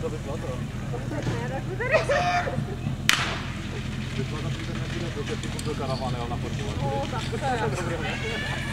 to vyplo to. Ne, tak to tady. Vyplo to, že nebude do karavany, ale na fotbal. Tak to je.